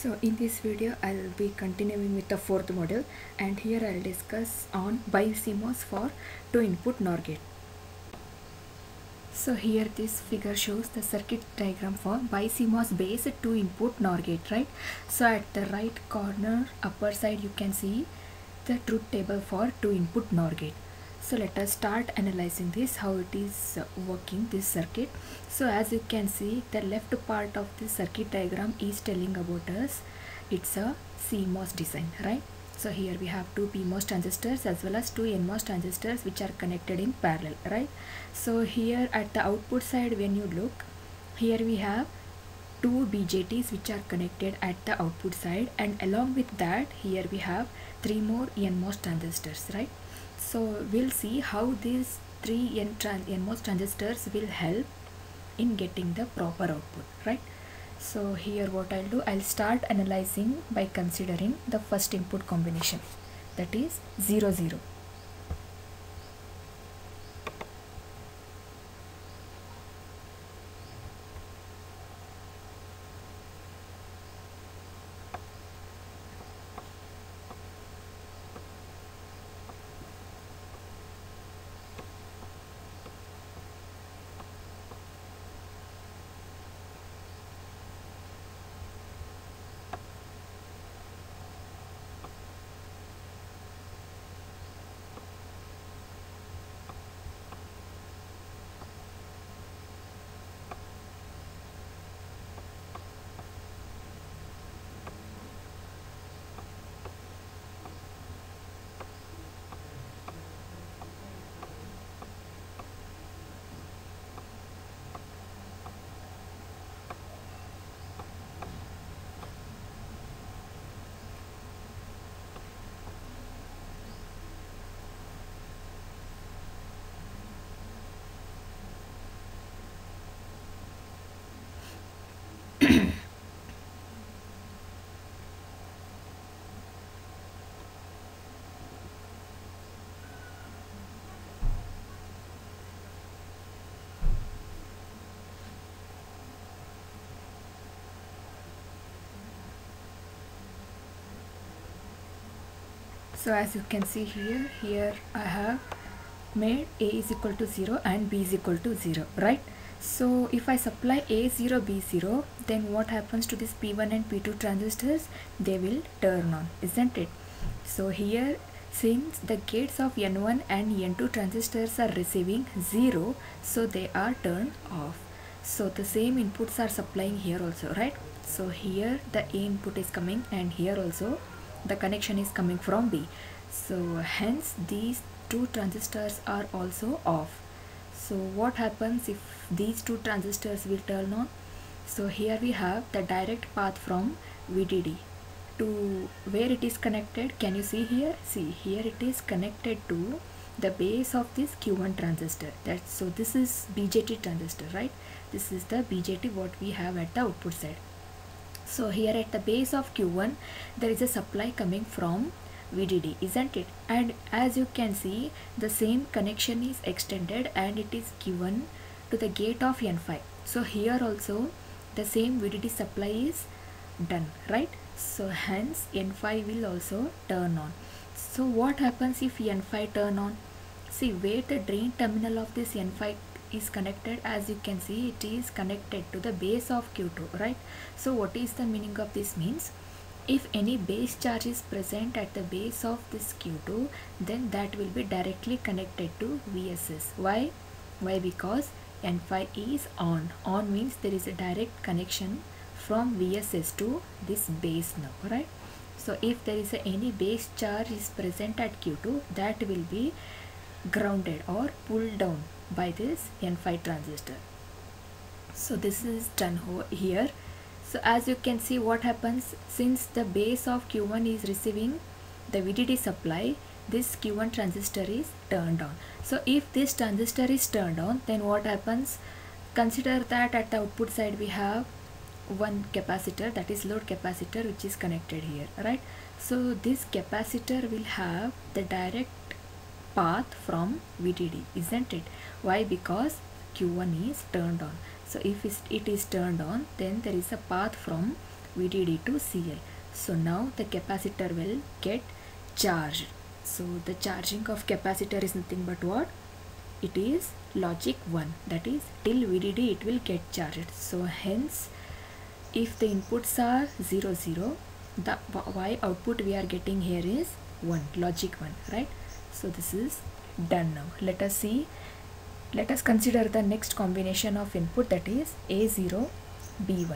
So in this video I'll be continuing with the fourth module, and here I'll discuss on BiCMOS for 2 input NOR gate. So here this figure shows the circuit diagram for BiCMOS based 2 input NOR gate, right? So at the right corner upper side you can see the truth table for 2 input NOR gate. So let us start analyzing this, how it is working, this circuit. So as you can see, the left part of the circuit diagram is telling about us it's a CMOS design, right? So here we have 2 PMOS transistors as well as 2 NMOS transistors which are connected in parallel, right? So here at the output side, when you look, here we have 2 BJTs which are connected at the output side, and along with that here we have 3 more NMOS transistors, right? So we'll see how these 3 NMOS transistors will help in getting the proper output, right? So here what I'll do, I'll start analyzing by considering the first input combination, that is 0 0. So as you can see here I have made A is equal to 0 and B is equal to 0, right? So if I supply A0 B0, then what happens to this P1 and P2 transistors? They will turn on, isn't it? So here, since the gates of N1 and N2 transistors are receiving 0, so they are turned off. So the same inputs are supplying here also, right? So here the A input is coming, and here also the connection is coming from B. So hence these 2 transistors are also off. So what happens if these 2 transistors will turn on? So here we have the direct path from VDD to where it is connected. Can you see here? See, here it is connected to the base of this Q1 transistor. So this is BJT transistor, right? This is the BJT what we have at the output side. So here at the base of Q1 there is a supply coming from VDD, isn't it? And as you can see, the same connection is extended and it is given to the gate of N5. So here also the same VDD supply is done, right? So hence N5 will also turn on. So what happens if N5 turn on? See, where the drain terminal of this N5 is connected, as you can see it is connected to the base of Q2, right? So what is the meaning of this? Means if any base charge is present at the base of this Q2, then that will be directly connected to VSS. Why? Because N5 is on. On means there is a direct connection from VSS to this base now, right? So if there is any base charge is present at Q2, that will be grounded or pulled down by this N5 transistor. So this is done here. So as you can see, what happens, since the base of Q1 is receiving the VDD supply, this Q1 transistor is turned on. So if this transistor is turned on, then what happens? Consider that at the output side we have one capacitor, that is load capacitor, which is connected here, right? So this capacitor will have the direct path from VDD, isn't it? Why? Because Q1 is turned on. So if it is turned on, then there is a path from VDD to CL. So now the capacitor will get charged. So the charging of capacitor is nothing but what? It is logic 1, that is till VDD it will get charged. So hence if the inputs are 0 0, the Y output we are getting here is 1, logic 1, right? So this is done. Now let us see, let us consider the next combination of input, that is A0 B1.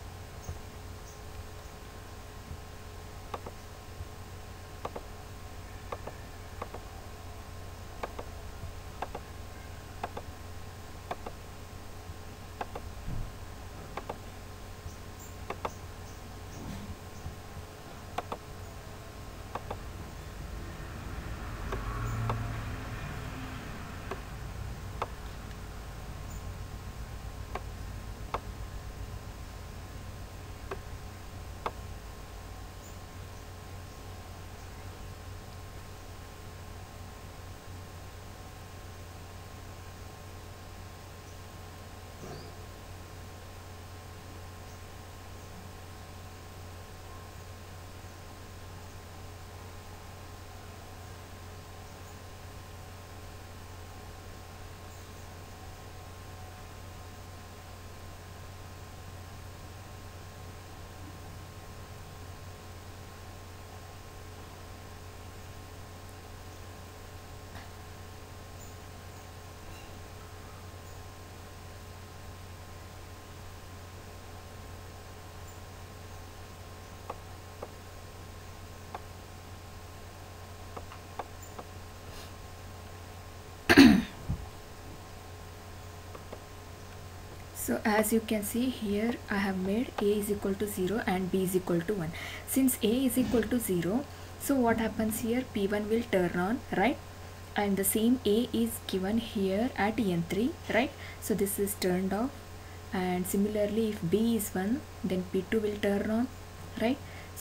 So as you can see here, I have made A is equal to 0 and B is equal to 1. Since A is equal to 0, so what happens here? P1 will turn on, right? And the same A is given here at N3, right? So this is turned off. And similarly, if B is 1, then P2 will turn on, right?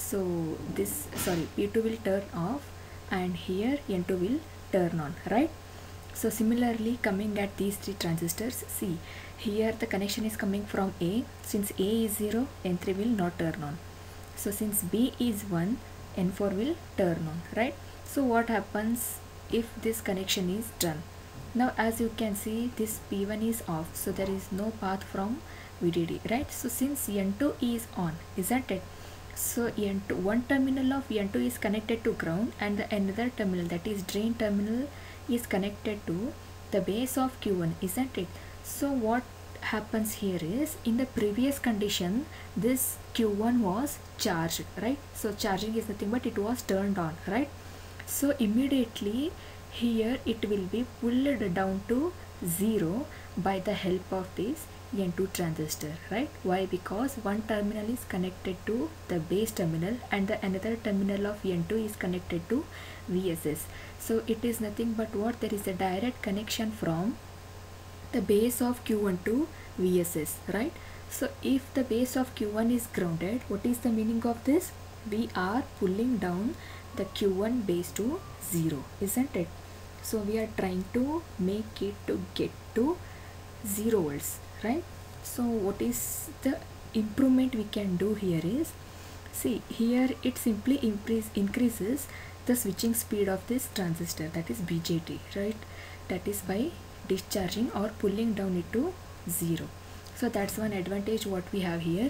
So this, sorry, P2 will turn off and here N2 will turn on, right? So similarly, coming at these three transistors, see here the connection is coming from A. Since A is 0, N3 will not turn on. So since B is 1, N4 will turn on, right? So what happens if this connection is done? Now as you can see, this P1 is off, so there is no path from VDD, right? So since N2 is on, isn't it? So N2, one terminal of N2 is connected to ground and the another terminal, that is drain terminal, is connected to the base of Q1, isn't it? So what happens here is, in the previous condition this Q1 was charged, right? So charging is nothing but it was turned on, right? So immediately here it will be pulled down to 0 by the help of this N2 transistor, right? Why? Because one terminal is connected to the base terminal and the another terminal of N2 is connected to VSS. So it is nothing but what? There is a direct connection from the base of Q1 to VSS, right? So if the base of Q1 is grounded, what is the meaning of this? We are pulling down the Q1 base to 0, isn't it? So we are trying to make it to get to 0 volts, right? So what is the improvement we can do here is, see here it simply increases the switching speed of this transistor, that is BJT, right? That is by discharging or pulling down it to 0. So that's one advantage what we have here.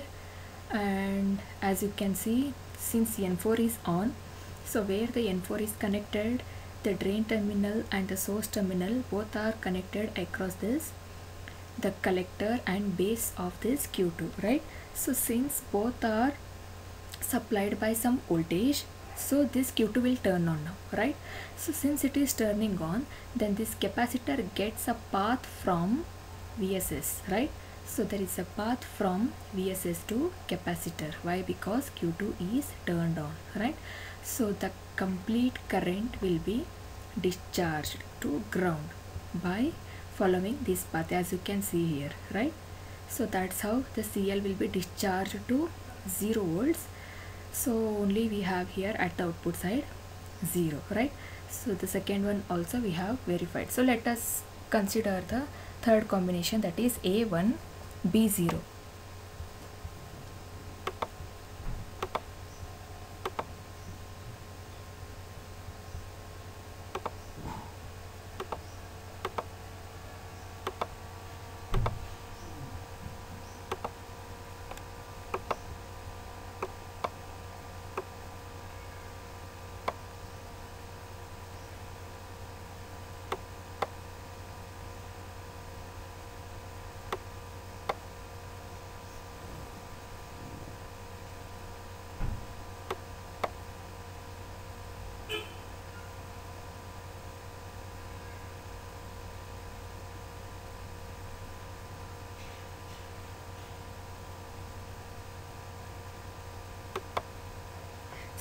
And as you can see, since N4 is on, so where the N4 is connected, the drain terminal and the source terminal both are connected across this, the collector and base of this Q2, right? So since both are supplied by some voltage, so this Q2 will turn on now, right? So since it is turning on, then this capacitor gets a path from VSS, right? So there is a path from VSS to capacitor. Why? Because Q2 is turned on, right? So the complete current will be discharged to ground by following this path, as you can see here, right? So that's how the CL will be discharged to 0 volts. So only we have here at the output side 0, right? So the second one also we have verified. So let us consider the third combination, that is A1 B0.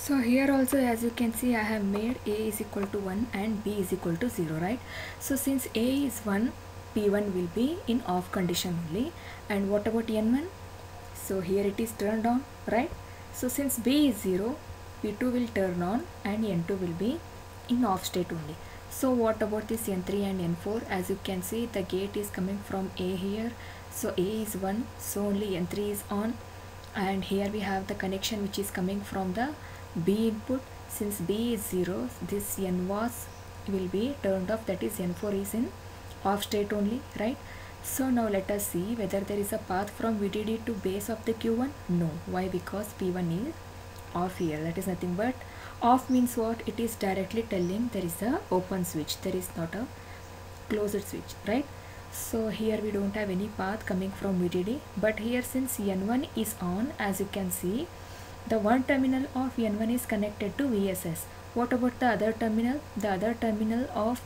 So here also, as you can see, I have made a is equal to 1 and b is equal to 0, right? So since a is 1, p1 will be in off condition only. And what about n1? So here it is turned on, right? So since b is 0, p2 will turn on and n2 will be in off state only. So what about this n3 and n4? As you can see, the gate is coming from a here. So a is 1, so only n3 is on. And here we have the connection which is coming from the b input. Since b is 0, this NVOS will be turned off, that is n4 is in off state only, right? So now let us see whether there is a path from VDD to base of the Q1. No. Why? Because P1 is off here. That is nothing but off means what? It is directly telling there is a open switch, there is not a closed switch, right? So here we don't have any path coming from VDD, but here since N1 is on, as you can see, the one terminal of N1 is connected to VSS. What about the other terminal? The other terminal of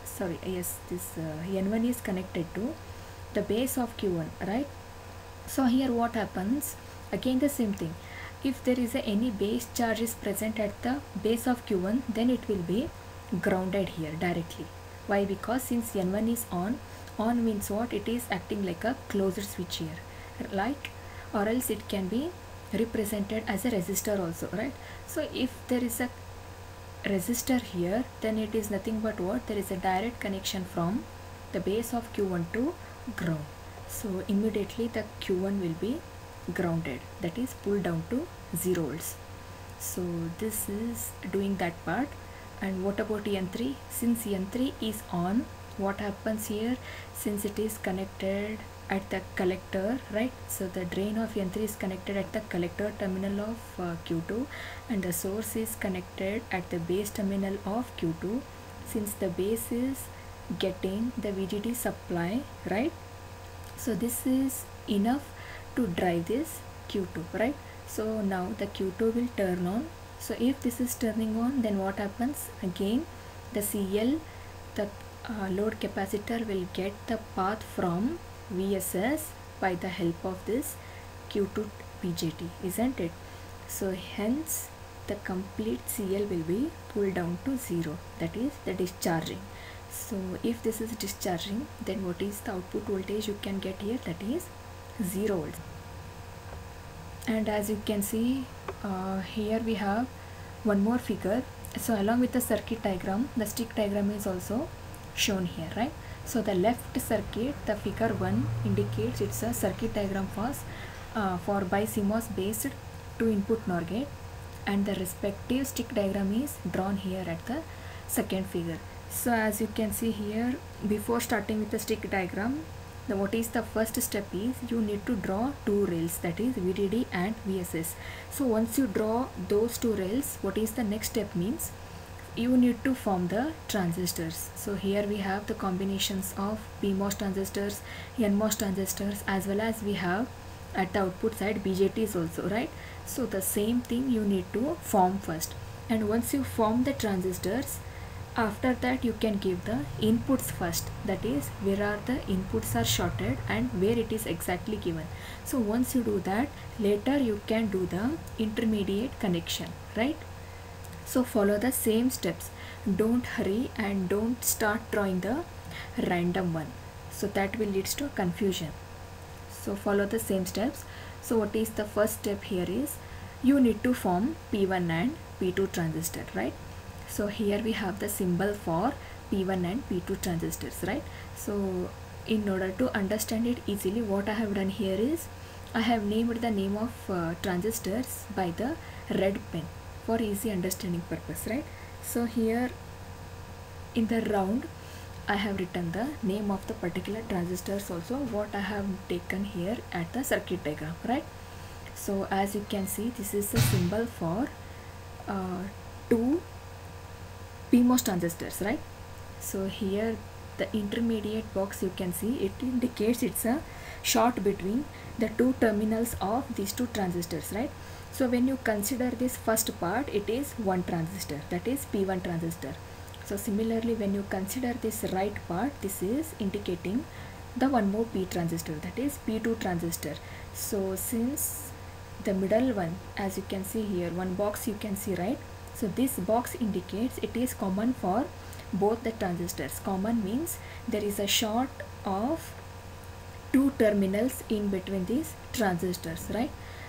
N1 is connected to the base of Q1, right? So here what happens? Again the same thing. If there is any base charge is present at the base of Q1, then it will be grounded here directly. Why? Because since N1 is on means what? It is acting like a closed switch here, right? Or else it can be represented as a resistor also, right? So if there is a resistor here, then it is nothing but what? There is a direct connection from the base of Q1 to ground. So immediately the Q1 will be grounded, that is pulled down to 0 volts. So this is doing that part. And what about N3? Since N3 is on, what happens here? Since it is connected at the collector, right? So the drain of N3 is connected at the collector terminal of Q2, and the source is connected at the base terminal of Q2. Since the base is getting the VDD supply, right? So this is enough to drive this Q2, right? So now the Q2 will turn on. So if this is turning on, then what happens? Again the CL, the load capacitor, will get the path from VSS by the help of this Q2 BJT, isn't it? So hence the complete CL will be pulled down to 0, that is the discharging. So if this is discharging, then what is the output voltage you can get here? That is 0 volts. And as you can see, here we have one more figure. So along with the circuit diagram, the stick diagram is also shown here, right? So the left circuit, the figure 1 indicates it's a circuit diagram for BiCMOS based 2-input NOR gate, and the respective stick diagram is drawn here at the second figure. So as you can see here, before starting with the stick diagram, what is the first step is you need to draw two rails, that is VDD and VSS. So once you draw those two rails, what is the next step means? You need to form the transistors. So here we have the combinations of PMOS transistors, NMOS transistors, as well as we have at the output side BJTs also, right? So the same thing you need to form first, and once you form the transistors, after that you can give the inputs first, that is where are the inputs are shorted and where it is exactly given. So once you do that, later you can do the intermediate connection, right? So follow the same steps, don't hurry and don't start drawing the random one, so that will lead to confusion. So follow the same steps. So what is the first step here is you need to form P1 and P2 transistor, right? So here we have the symbol for P1 and P2 transistors, right? So in order to understand it easily, what I have done here is I have named the name of transistors by the red pen for easy understanding purpose, right? So here in the round I have written the name of the particular transistors also, what I have taken here at the circuit diagram, right? So as you can see, this is the symbol for two PMOS transistors, right? So here the intermediate box, you can see it indicates it's a short between the two terminals of these two transistors, right? So when you consider this first part, it is one transistor, that is P1 transistor. So similarly, when you consider this right part, this is indicating the one more P transistor, that is P2 transistor. So since the middle one, as you can see here, one box you can see, right? So this box indicates it is common for both the transistors. Common means there is a short of two terminals in between these transistors, right?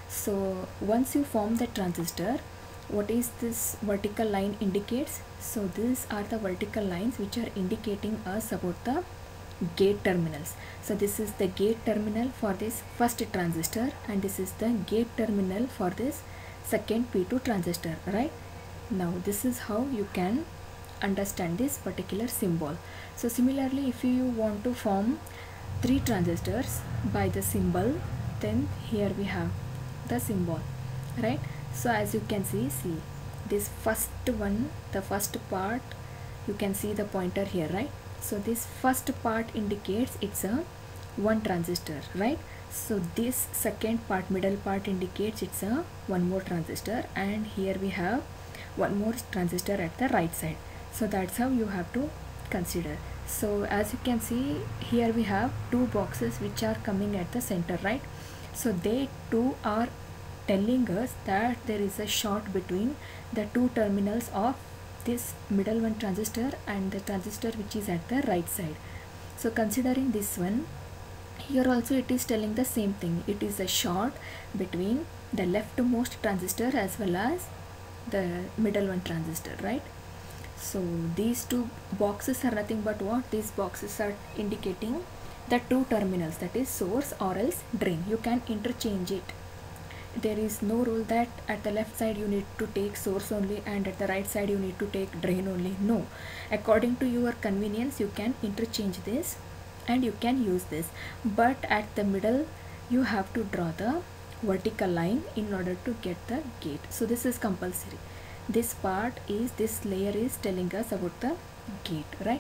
So once you form the transistor, what is this vertical line indicates? So these are the vertical lines which are indicating us about the gate terminals. So this is the gate terminal for this first transistor, and this is the gate terminal for this second P2 transistor, right? Now this is how you can understand this particular symbol. So similarly, if you want to form three transistors by the symbol, then here we have the symbol, right? So as you can see this first one, the first part, you can see the pointer here, right? So this first part indicates it's a one transistor, right? So this second part, middle part, indicates it's a one more transistor, and here we have one more transistor at the right side. So that's how you have to consider. So as you can see here, we have two boxes which are coming at the center, right? So they two are telling us that there is a short between the two terminals of this middle one transistor and the transistor which is at the right side. So considering this one, here also it is telling the same thing. It is a short between the leftmost transistor as well as the middle one transistor, right? So these two boxes are nothing but what? These boxes are indicating the two terminals, that is source or else drain. You can interchange it. There is no rule that at the left side you need to take source only and at the right side you need to take drain only. No, according to your convenience you can interchange this and you can use this, but at the middle you have to draw the vertical line in order to get the gate. So this is compulsory. This part is, this layer is telling us about the gate, right?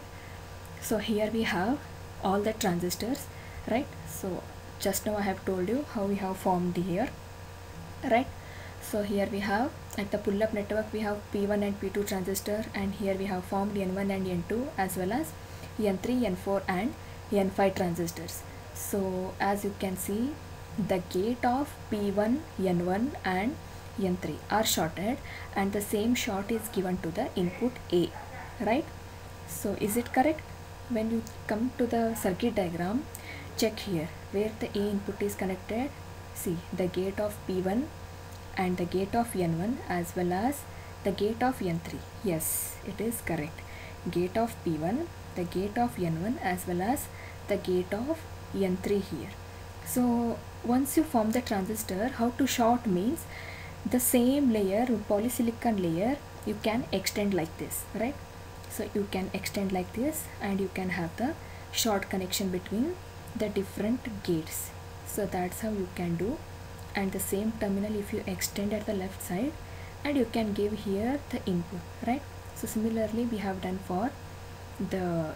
So here we have all the transistors, right? So just now I have told you how we have formed here, right? So here we have at the pull-up network we have P1 and P2 transistor, and here we have formed N1 and N2 as well as N3, N4 and N5 transistors. So as you can see, the gate of P1, N1 and N3 are shorted, and the same short is given to the input A, right? So is it correct? When you come to the circuit diagram, check here where the A input is connected. See the gate of P1 and the gate of N1 as well as the gate of N3. Yes, it is correct. Gate of P1, the gate of N1 as well as the gate of N3 here. So once you form the transistor, how to short means the same layer, polysilicon layer, you can extend like this, right? So you can extend like this and you can have the short connection between the different gates. So that's how you can do. And the same terminal if you extend at the left side, and you can give here the input, right? So similarly we have done for the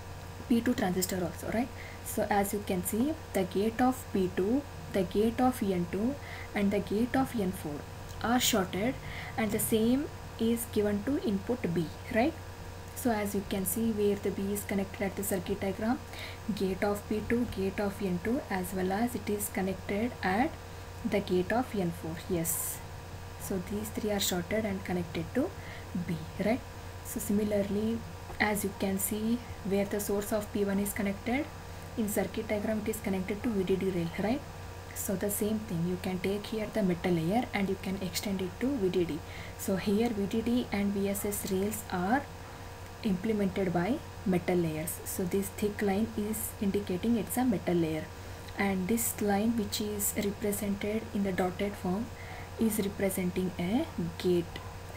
P2 transistor also, right? So as you can see, the gate of P2, the gate of N2 and the gate of N4 are shorted, and the same is given to input B, right? So as you can see where the B is connected at the circuit diagram, gate of P2, gate of N2 as well as it is connected at the gate of N4. Yes, so these three are shorted and connected to B, right? So similarly, as you can see where the source of P1 is connected, in circuit diagram it is connected to VDD rail, right? So the same thing, you can take here the metal layer and you can extend it to VDD. So here VDD and VSS rails are implemented by metal layers. So this thick line is indicating it's a metal layer, and this line which is represented in the dotted form is representing a gate.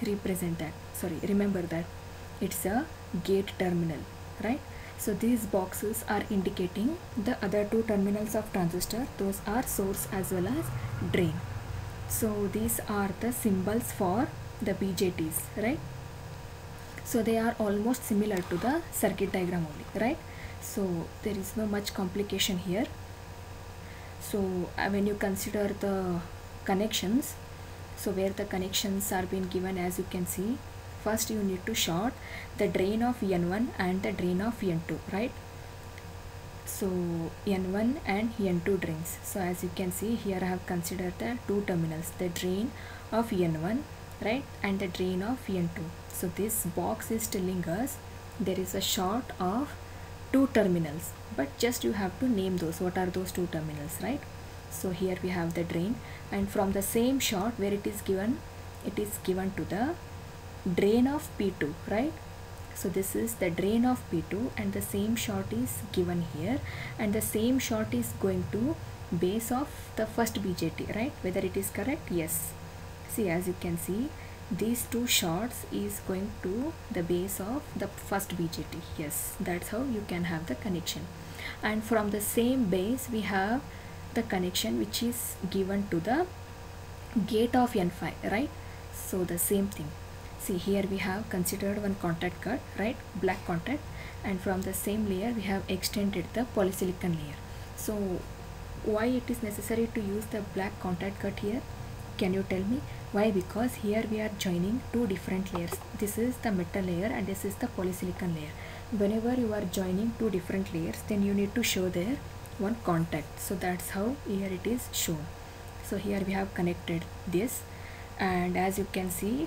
Remember that it's a gate terminal, right? So these boxes are indicating the other two terminals of transistor, those are source as well as drain. So these are the symbols for the BJTs, right? So they are almost similar to the circuit diagram only, right? So there is no much complication here. So when you consider the connections, so where the connections are being given, as you can see, first you need to short the drain of N1 and the drain of N2, right? so N1 and N2 drains. So as you can see here, I have considered the two terminals, the drain of N1, right, and the drain of N2. So this box is telling us there is a short of two terminals, but just you have to name those, what are those two terminals, right? So here we have the drain, and from the same short where it is given to the drain of P2, right? So this is the drain of P2, and the same short is given here, and the same short is going to base of the first BJT, right? Whether it is correct? Yes. See, as you can see, these two shorts is going to the base of the first BJT. Yes, that's how you can have the connection. And from the same base we have the connection which is given to the gate of N5, right? So the same thing. See, here we have considered one contact cut, right, black contact, and from the same layer we have extended the polysilicon layer. So why it is necessary to use the black contact cut here? Can you tell me why? Because here we are joining two different layers. This is the metal layer and this is the polysilicon layer. Whenever you are joining two different layers, then you need to show there one contact. So that's how here it is shown. So here we have connected this, and as you can see,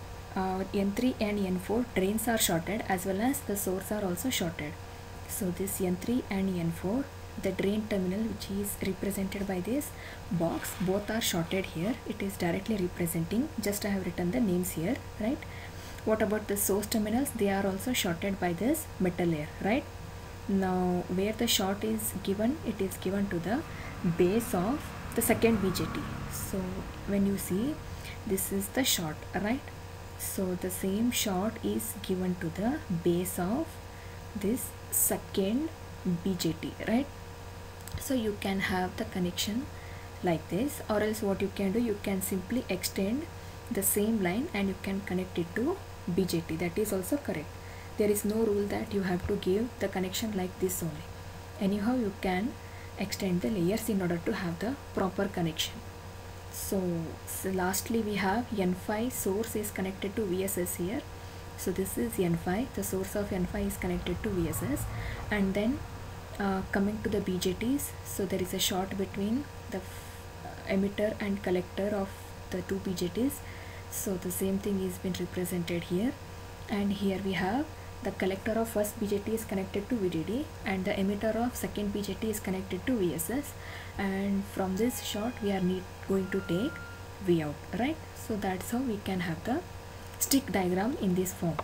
N3 and N4 drains are shorted, as well as the source are also shorted. So this N3 and N4, the drain terminal which is represented by this box, both are shorted here. It is directly representing, just I have written the names here, right? What about the source terminals? They are also shorted by this metal layer, right? Now where the short is given, it is given to the base of the second BJT. So when you see, this is the short, right? So the same short is given to the base of this second BJT, right? So you can have the connection like this, or else what you can do, you can simply extend the same line and you can connect it to BJT. That is also correct. There is no rule that you have to give the connection like this only. Anyhow, you can extend the layers in order to have the proper connection. So lastly we have N5 source is connected to VSS here. So this is N5, the source of N5 is connected to VSS, and then coming to the BJTs, so there is a short between the emitter and collector of the two BJTs. So the same thing is been represented here, and here we have the collector of first BJT is connected to VDD and the emitter of second BJT is connected to VSS, and from this short we are going to take V out, right? So that's how we can have the stick diagram in this form.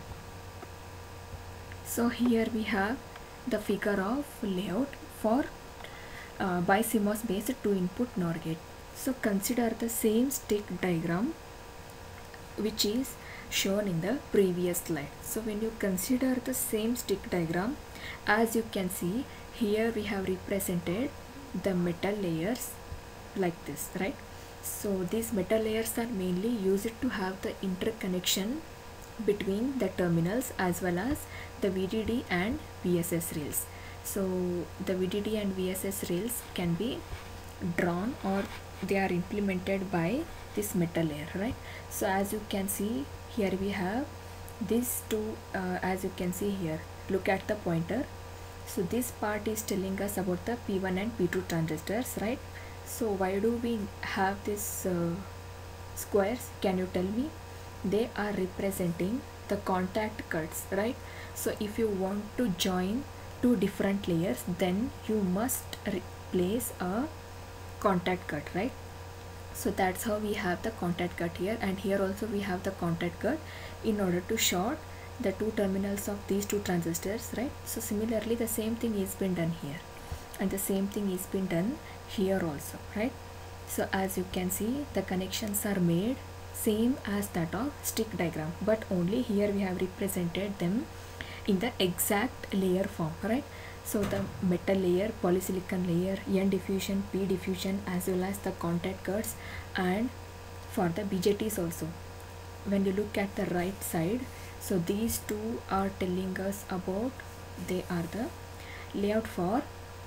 So here we have the figure of layout for BiCMOS based 2-input NOR gate. So consider the same stick diagram which is shown in the previous slide. So when you consider the same stick diagram, as you can see here we have represented the metal layers like this, right? So these metal layers are mainly used to have the interconnection between the terminals as well as the VDD and VSS rails. So the VDD and VSS rails can be drawn or they are implemented by this metal layer, right? So as you can see here we have these two, as you can see here, look at the pointer. So this part is telling us about the P1 and P2 transistors, right? So why do we have these squares? Can you tell me? They are representing the contact cuts, right? So if you want to join two different layers, then you must place a contact cut, right? So that's how we have the contact cut here, and here also we have the contact cut in order to short the two terminals of these two transistors, right? So similarly the same thing is been done here, and the same thing is been done here also, right? So as you can see, the connections are made same as that of stick diagram, but only here we have represented them in the exact layer form, right? So the metal layer, polysilicon layer, N diffusion, P diffusion, as well as the contact cuts, and for the BJTs also. When you look at the right side, so these two are telling us about, they are the layout for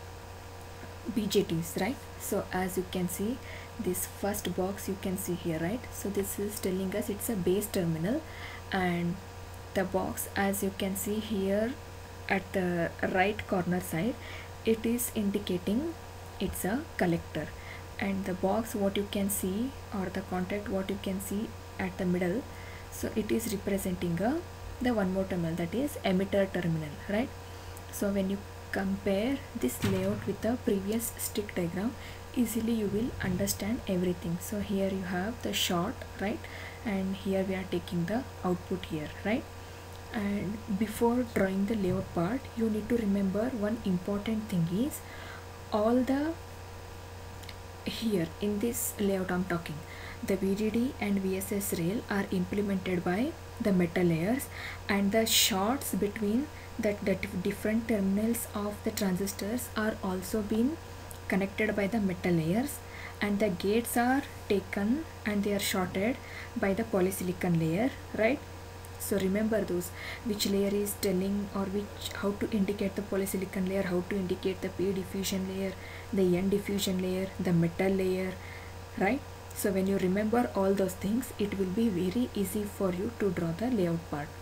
BJTs, right? So as you can see, this first box you can see here, right? So this is telling us it's a base terminal, and the box, as you can see here at the right corner side, it is indicating it's a collector, and the box what you can see, or the contact what you can see at the middle, so it is representing the one more terminal, that is emitter terminal, right? So when you compare this layout with the previous stick diagram, easily you will understand everything. So here you have the short, right, and here we are taking the output here, right? And before drawing the layout part, you need to remember one important thing is, all the here in this layout I'm talking, the VDD and VSS rail are implemented by the metal layers, and the shorts between the different terminals of the transistors are also being connected by the metal layers, and the gates are taken and they are shorted by the polysilicon layer, right? So remember those, which layer is telling, or which, how to indicate the polysilicon layer, how to indicate the P diffusion layer, the N diffusion layer, the metal layer, right? So when you remember all those things, it will be very easy for you to draw the layout part.